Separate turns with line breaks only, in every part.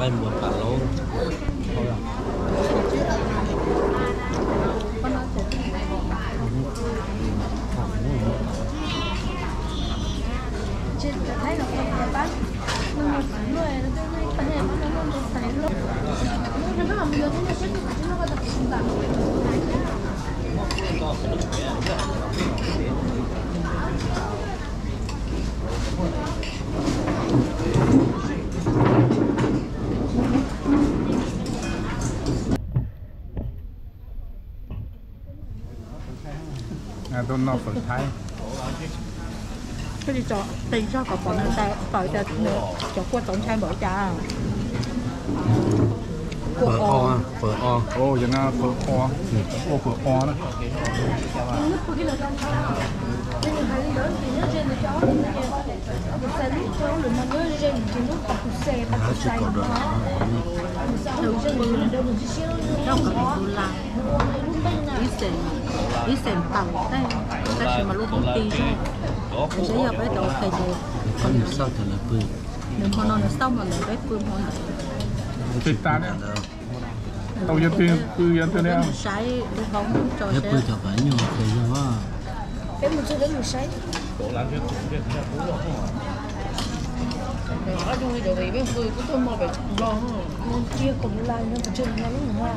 tay một cả lô thôi à.
Chị thấy là con cái bác nó một người nó cái này nó phải lúc nó làm nhiều thế chứ nó có tập trung vào
tôi nói phở Thái
cái gì cho tiền cho cậu bọn ta tội cho cho qua tổng thay bỏ trà
phở o phở o
ô giờ nó phở o ô phở o đó
ý xem tàu đây ta chỉ mà lúc công ty thôi mình sẽ nhập cái đầu cái gì
con sao thật là bự
đừng có nói sau mà mình cái phương hoa
thịt ta đấy tàu dân tiền cư dân tiền đấy
sấy lúc bóng cho
cái bự cho phải nhiều cái gì quá
cái một chút đấy mình sấy
ở trong cái đồ bên người cũng thôi mà phải lo
con kia cũng lại nó phải chừng nó luôn hoa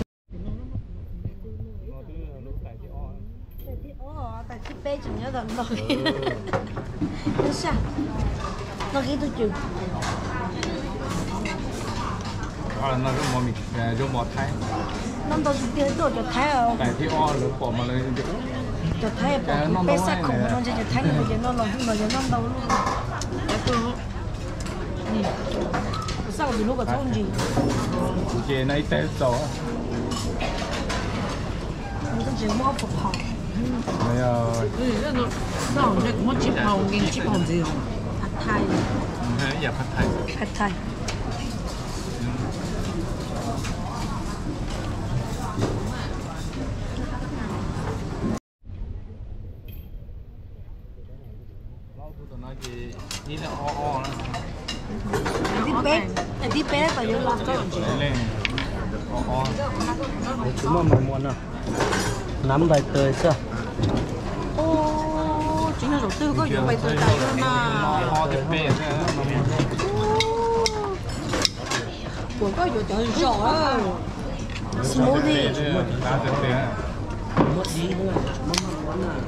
tại cái bé chỉ nhớ gần rồi nó sao nó nghĩ tôi chừng
nó cái món mình cho món Thái
nó đâu chỉ tiền tôi cho Thái à
tại thì o nó bỏ mà lên
cho Thái bỏ bé sắc khủng nó cho Thái người cho nó làm nó cho nó đâu luôn sao thì lúc có thôn gì
chị này té gió
nó chỉ mua phục học
này
nó này cũng chip màu nghìn chip màu gì không
Pad Thai
dạ Pad Thai
Pad Thai đi bé phải nhớ làm cho
lên
chúng mà mày muốn à nắm bài tơi sao
ô chính là đầu tư có nhiều bài tơi tài hơn
ho thì bé
của có nhiều tiền rõ smoothie
một đi nữa món nào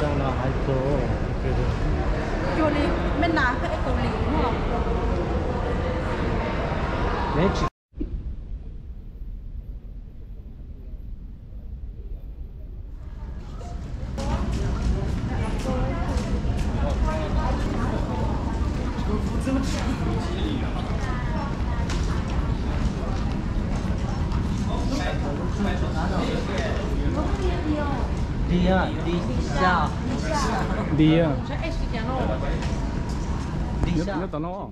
trong là hai số
Chỗ này bên nào cái cầu lì đúng không?
đấy chỉ đi à đi xa
đi à
đi xa
nhất tao nó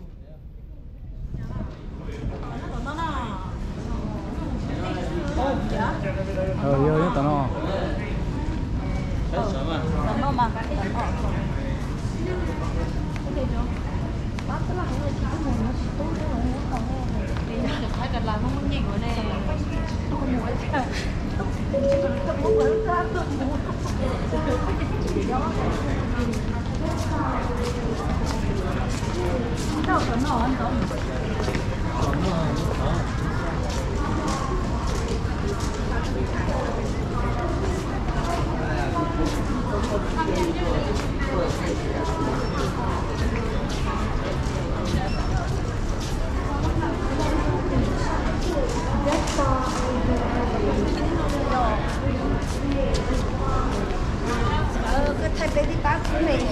nhất tao nó
Thấy cần làm không nhìn ở đây. Đâu có nọ anh đâu. Cái thay bé đi bác của mình.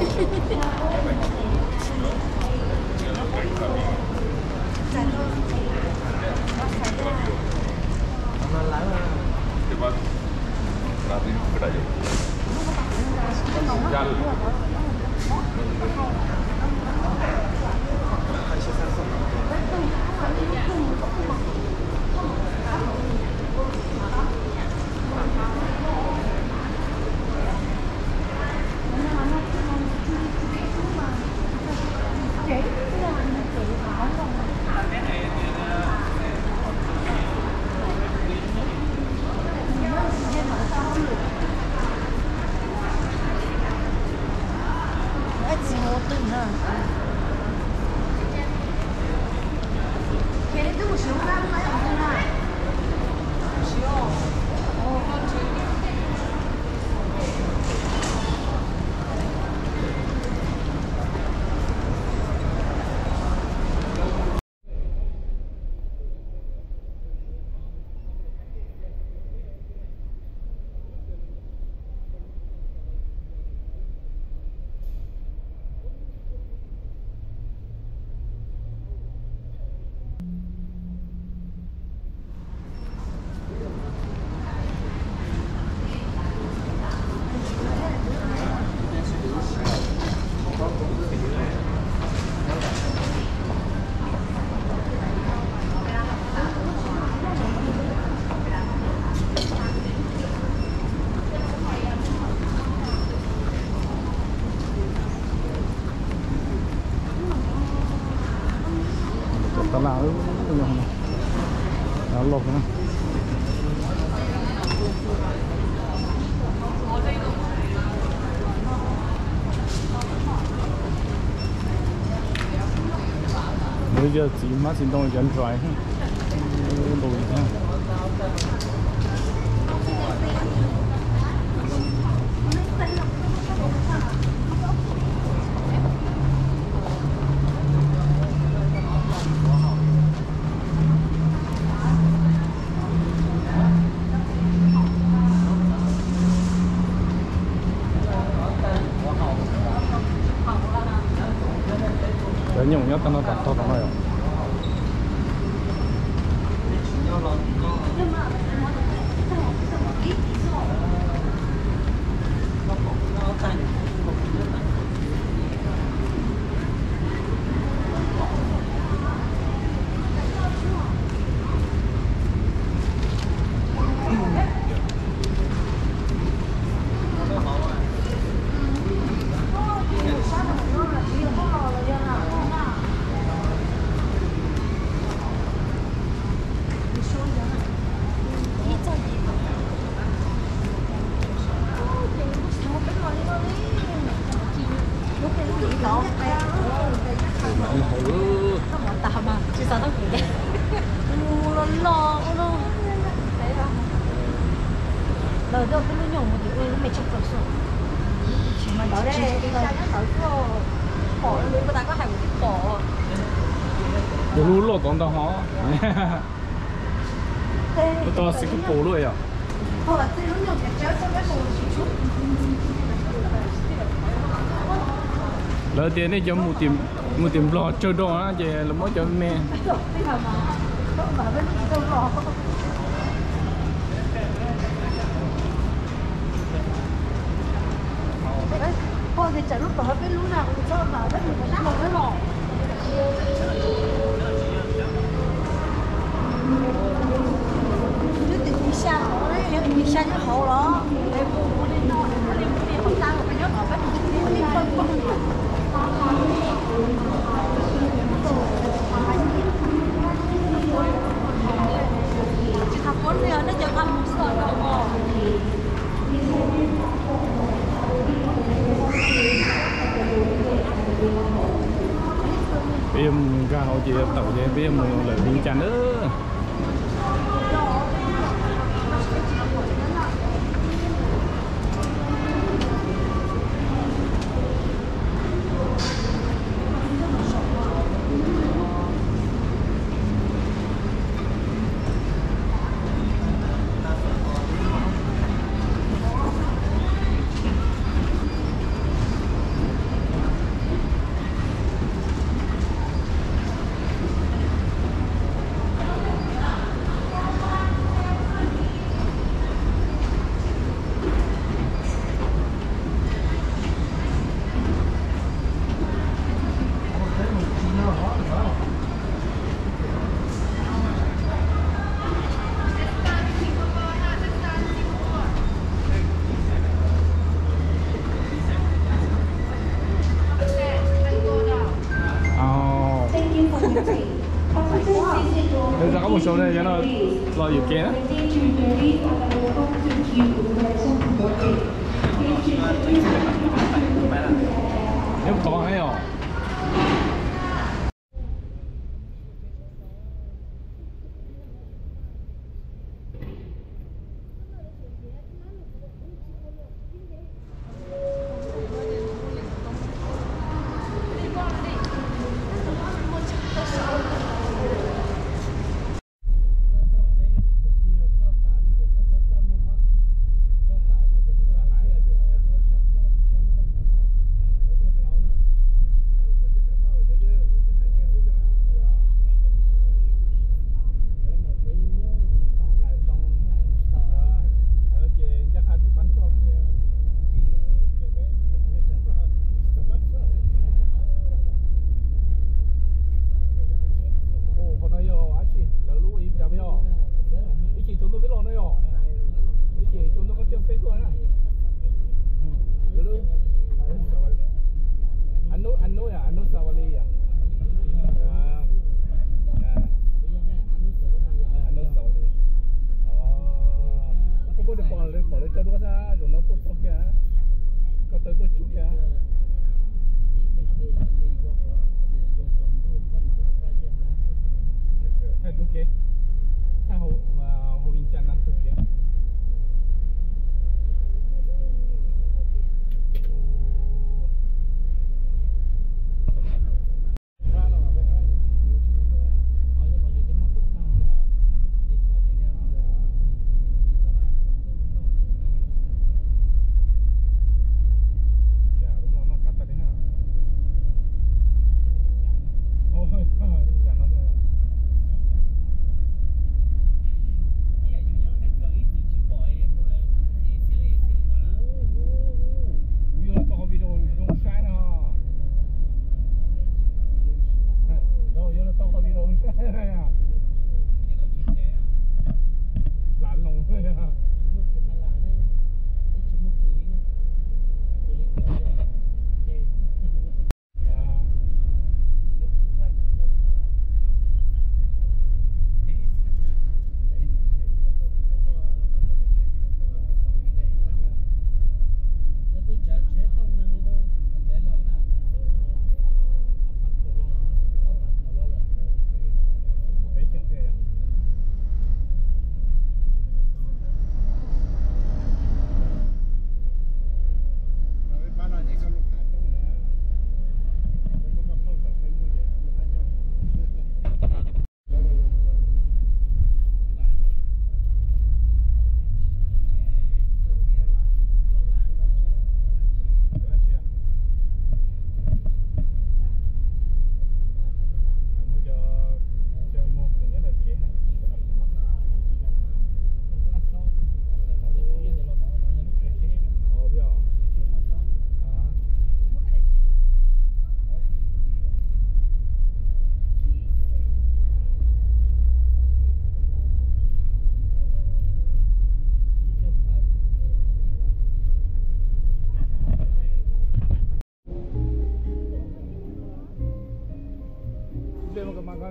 tao nào nó lột nữa bây giờ chỉ mà xin đông dân phải đồ gì thế nhung nhất nó tập to rồi
Đời đâu cũng nhổ một cái mày chụp vào sổ. Chỉ có bỏ người ta có hàng bỏ
Ủa lú lột tóm tao hó. Tao sẽ có bổ rồi à?
hoặc là tự nhiên cái chéo cho cái bổ chỉ chút
Lỡ tiền này cho một tiệm lò chơi đồ á, chị là mỗi cho mẹ.
bây giờ mà không phải bên đâu lò thôi thì chả lúc đó bên lúc nào cũng cho mà đất mình phải làm cái lò chứ thì đi xa nó đấy nếu đi xa nó hậu đó để mua đi nó đi không ta một cái nhớ ở bên đi không chỉ thằng con này nó chẳng ăn sợ đâu mà
Bây giờ mình ra họ chỉ tàu về bây giờ mình lại đi chăn nữa. Bây giờ có một số này cho nó lo dự kiến á. Nếu có hay không?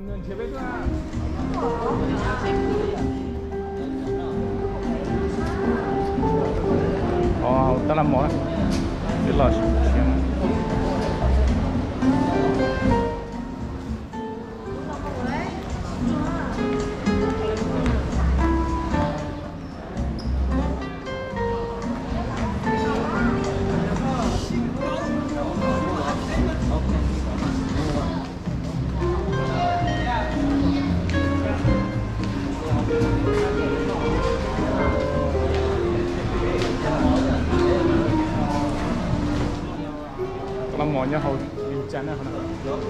nhân chế biết ra. Ta làm món cái lò làm món nhá hầu mình chán nữa hả?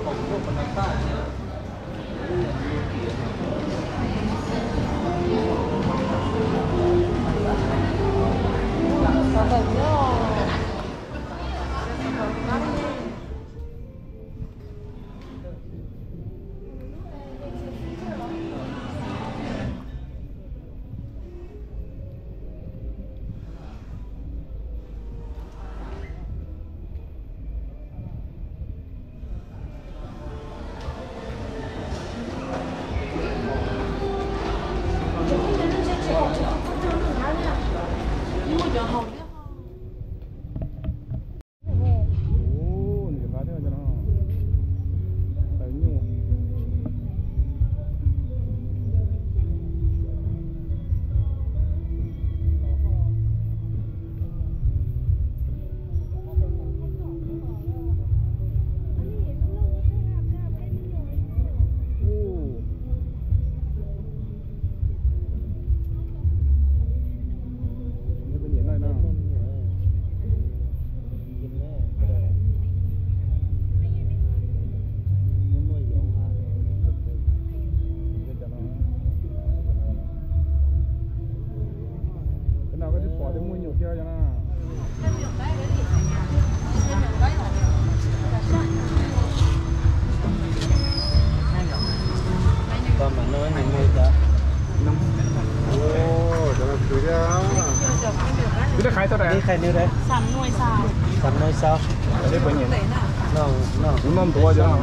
Cái khai tao đây.
Cái khai nhiêu đấy?
3 nuôi sao?
3 nuôi sao?
Đây bao nhiêu?
Nó
nó to chứ.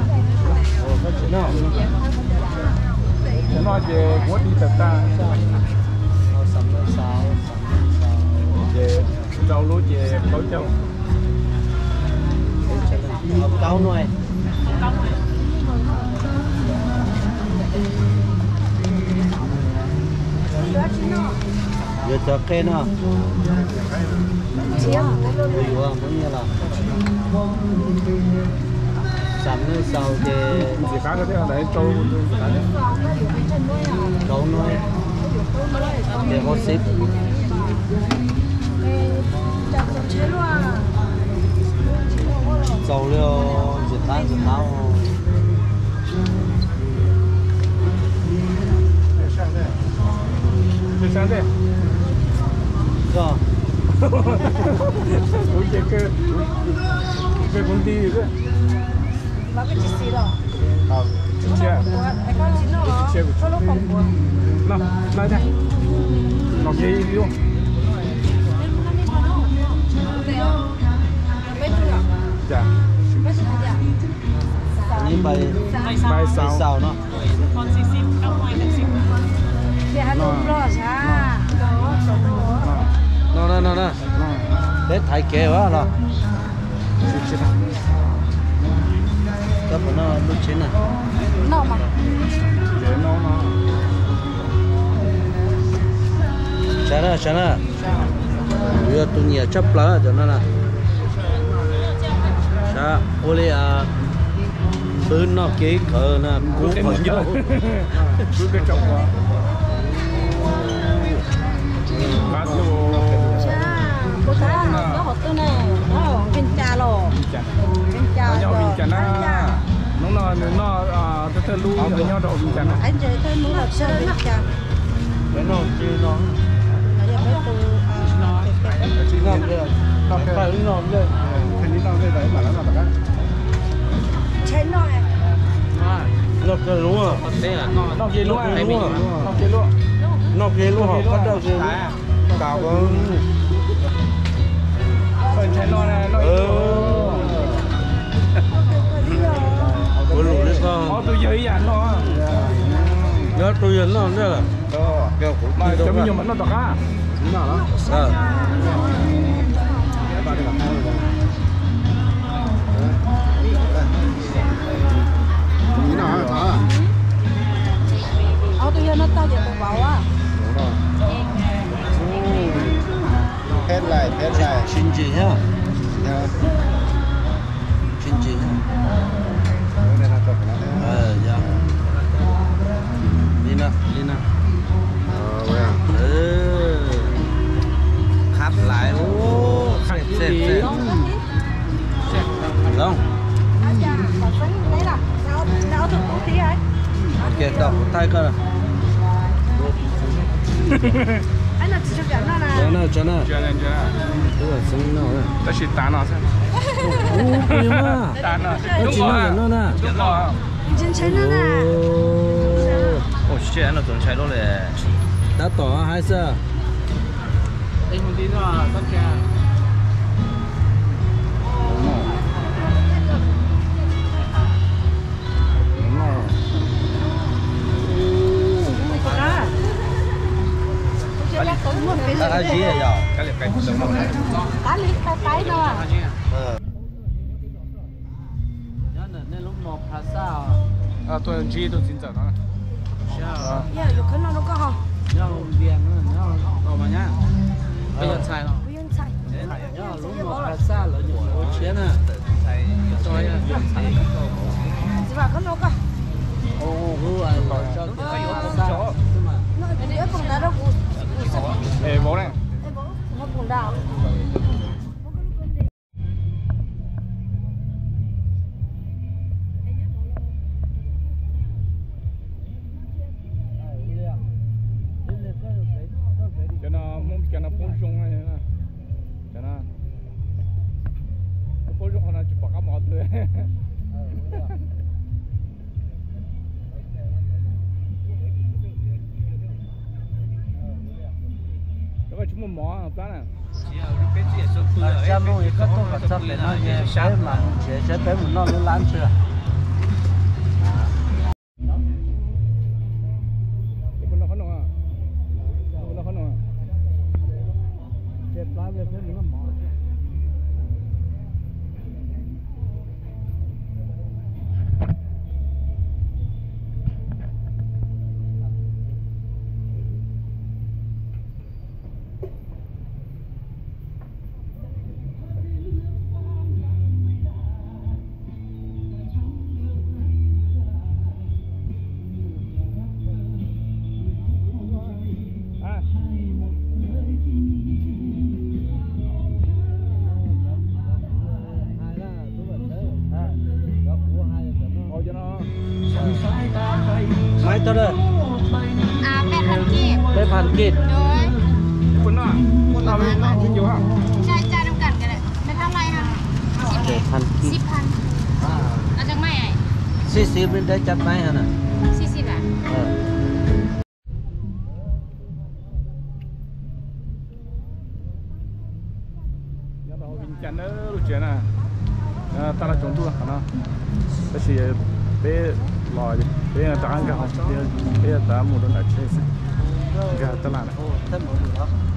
Nó chỉ có đi tập ta.
Nó 3 nuôi sao?
Về rau lúa về bảo châu.
Cáo nuôi. Giờ cho kê nó.
Chiếc.
Ủa, muốn như là 3 nuôi sao thì
Chỉ khác cái đấy châu
câu nuôi để có ship. Dầu liều diệt tao.
Đi sang đây.
Rồi.
Ủa cái công ty đấy.
Nó cái chỉ xí đó.
Chia.
Cái con chín nó
Chia
nó nó không buồn.
Nào, lại đây. Nó gì luôn. Dạ.
Như bài sao nó.
Thì hắn luôn lo cha.
Nó. Để thay kế quá rồi. Cấp của nó lúc chín này.
Nó mà.
Để nó
Chả nè. Bây giờ tôi nhớ chấp lá cho nó nè. Chả, ô lê à. Bướn nó ký cờ nè, cú phần dâu.
cứ cái trọng quá. Cá lô.
Bữa cá nó hot tư này. Nó viên trà lò. Viên trà.
Nhau viên trà na. Nó từ lu với nhau độ viên trà na.
Anh chơi tới muốn là chơi viên trà.
Cái nó chưa nó.
Nó giờ mới từ
Chỉ ngon rồi. Phải ngon rồi.
Cái này tao đây đấy mà nó là cái.
chơi nó này.
Nó cái lúa.
Nó kia lúa. Nó kia lúa.
Nó kia lúa họ bắt đầu kia. Cào con.
Phần trái nó này nó.
Của lúa đấy con.
Tôi giấy dàn nó.
nhớ tôi nhìn nó nữa là kêu cũng
mà cho mình dùng nó đọc á
nào đó
tôi nó tao giờ tôi bảo á.
Hết lại
xin chị nhá xin chị nhá dạ Lina khắp lại xếp không
Đấy là nó thực không khí ấy.
kẹt đọc tay cơ
Anh là chỉ cho nó là.
cho nó
chưa này
tức là sống nào đấy
ta chỉ tán nó xem
nhưng mà
tán nó
nó chỉ là nó nè
đúng rồi
Chân chân nó nè.
chuyện nó tưởng chạy đó là
đã tỏ hay sao
anh không tin nó tất cả
cái gì vậy
cái liệt cái giống nó này
cái nó à.
nên lúc một hạt sao
à tôi chỉ tôi xin chào nó
Yeah,有可能那个哈，
nhau viên nhau đâu mà nhá bây giờ xài nó
不用猜。
nhau lúc một hạt sao là nhiều có chuyện à rồi à
是吧？可能个，
ô cho cái hạt sao
那你要碰到那股，
ê bố này
哎不，我碰到。
cho nó phun sung này nè cho nó phun sung nó chụp cái mỏ tươi cái chúng mình mỏ ta nè
cha mua cái tốt là chắc để nó về cái mà sẽ bé mình nó lăn chưa
nó khó nổi à nó khó nổi à
chết lá về phía nó mỏ mấy tao đây
8,000 กีบ
mấyพันกิจ
โดย
คนน่ะไม่น่ากินอยู่ฮะ
ใช่จ่ายน้ำกันกันเลยไม่เท่าไรค่ะ
พันกิจ
10,000เอาจากไม่ไอ้
40เป็นได้จัดไหมฮะน่ะ
40 บาท
nhà đó bình chắn đó lúc chuyện à ta là chúng tôi hả nó cái gì bé lòi bé là ta ăn cái học bé là ta mua đồ lại chơi cái ta làm này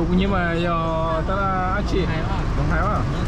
nhưng mà giờ ta là chị đồng hải à